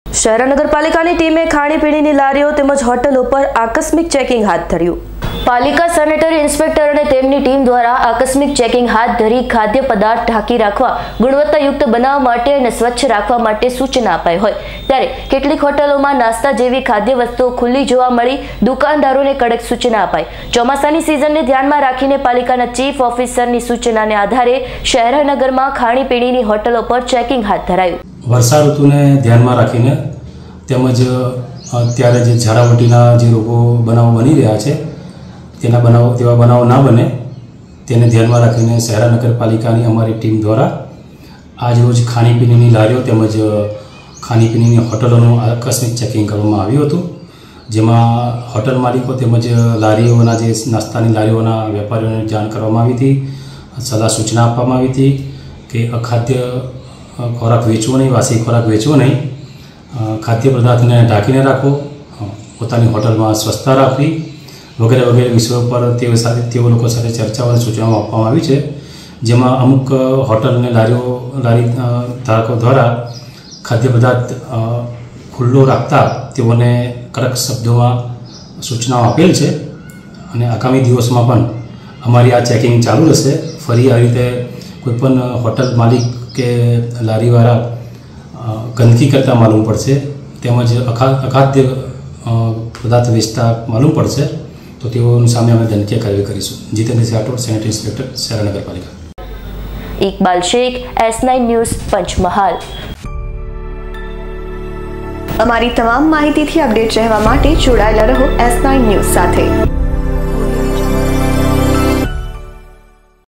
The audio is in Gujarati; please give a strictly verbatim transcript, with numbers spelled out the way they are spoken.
શહેર નગરપાલિકાની ટીમે ખાણીપીણીની લારીઓ તેમજ હોટલો પર આકસ્મિક ચેકિંગ હાથ ધર્યું। પાલિકા સેનેટરી ઇન્સ્પેક્ટર અને તેમની ટીમ દ્વારા આકસ્મિક ચેકિંગ હાથ ધરી ખાદ્ય પદાર્થ ઢાંકી રાખવા, ગુણવત્તાયુક્ત બનાવવા માટે અને સ્વચ્છ રાખવા માટે સૂચના અપાઈ હોય ત્યારે કેટલીક હોટલોમાં નાસ્તા જેવી ખાદ્ય વસ્તુઓ ખુલ્લી જોવા મળી, દુકાનદારોને કડક સૂચના અપાઈ। ચોમાસાની સિઝનને ધ્યાનમાં રાખીને પાલિકાના ચીફ ઓફિસરની સૂચનાને આધારે શહેરનગરમાં ખાણીપીણીની હોટલો પર ચેકિંગ હાથ ધરાયું। વર્ષા ઋતુને ધ્યાનમાં રાખીને તેમજ અત્યારે જે ઝારાવટીના જે રોગો બનાવો બની રહ્યા છે તેના બનાવો તેવા બનાવો ના બને તેને ધ્યાનમાં રાખીને શહેર નગરપાલિકાની અમારી ટીમ દ્વારા આજરોજ ખાણીપીણીની લારીઓ તેમજ ખાણીપીણીની હોટલોનું આકસ્મિક ચેકિંગ કરવામાં આવ્યું હતું, જેમાં હોટલ માલિકો તેમજ લારીઓના જે નાસ્તાની લારીઓના વેપારીઓને જાણ કરવામાં આવી હતી, સલાહ સૂચના આપવામાં આવી હતી કે અખાદ્ય ખોરાક વેચવો નહીં, વાસી ખોરાક વેચવો નહીં, ખાદ્ય પદાર્થને ઢાંકીને રાખવો, પોતાની હોટલમાં સ્વચ્છતા રાખવી વગેરે વગેરે વિષયો પર તેઓ સાથે તેઓ લોકો સાથે ચર્ચાઓ અને સૂચનાઓ આપવામાં આવી છે, જેમાં અમુક હોટલ અને લારીઓ લારી ધારકો દ્વારા ખાદ્ય પદાર્થ ખુલ્લો રાખતા તેઓને કડક શબ્દોમાં સૂચનાઓ આપેલ છે અને આગામી દિવસમાં પણ અમારી આ ચેકિંગ ચાલુ રહેશે। ફરી આ રીતે કોઈપણ હોટલ માલિક કે લારીવાળા ગંદકી કરતા માલુમ પડશે તેમજ અખાદ્ય પદાર્થ વેચતા માલુમ પડશે તો તેઓની સામે અમે દંડનીય કાર્યવાહી કરીશું। જીતેન્દ્ર રાઠોડ, સેનેટરી ઇન્સ્પેક્ટર, શહેર નગરપાલિકા। Iqbal Shaikh, S nine news, Panchmahal. અમારી તમામ માહિતીથી અપડેટ રહેવા માટે જોડાયેલા રહો એસ નાઇન ન્યૂઝ સાથે।